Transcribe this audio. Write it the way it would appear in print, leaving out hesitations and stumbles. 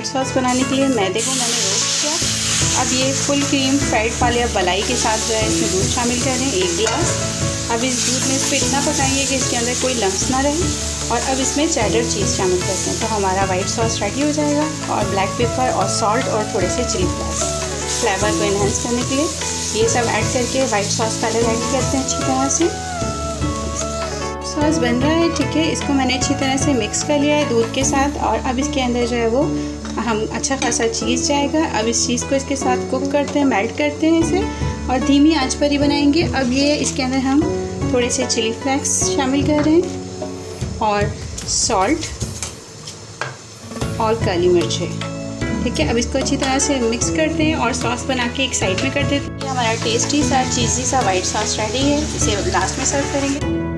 White sauce बनाने के लिए मैदे को मैंने रोस्ट किया। अब ये फुल क्रीम फ्राइड वाले अब मलाई के साथ जो है इसमें दूध शामिल कर दें 1 गिलास। अब इस दूध में इसको इतना पकाएंगे कि इसके अंदर कोई लम्स ना रहे। और अब इसमें चेडर चीज़ शामिल करते हैं तो हमारा वाइट सॉस रेडी हो जाएगा। और ब्लैक पेपर और सॉल्ट और थोड़े से चिली फ्लेक्स फ्लेवर को इन्हेंस करने के लिए ये सब ऐड करके वाइट सॉस पहले रेडी करते हैं अच्छी तरह से। सॉस बन रहा है, ठीक है। इसको मैंने अच्छी तरह से मिक्स कर लिया है दूध के साथ। और अब इसके अंदर जो है वो हम अच्छा खासा चीज़ जाएगा। अब इस चीज़ को इसके साथ कुक करते हैं, मेल्ट करते हैं इसे और धीमी आंच पर ही बनाएंगे। अब ये इसके अंदर हम थोड़े से चिली फ्लेक्स शामिल कर रहे हैं और सॉल्ट और काली मिर्चें, ठीक है। अब इसको अच्छी तरह से मिक्स करते हैं और सॉस बना के एक साइड में कर देते हैं। हमारा टेस्टी सा चीज़ी सा वाइट सॉस रेडी है। इसे लास्ट में सर्व करेंगे।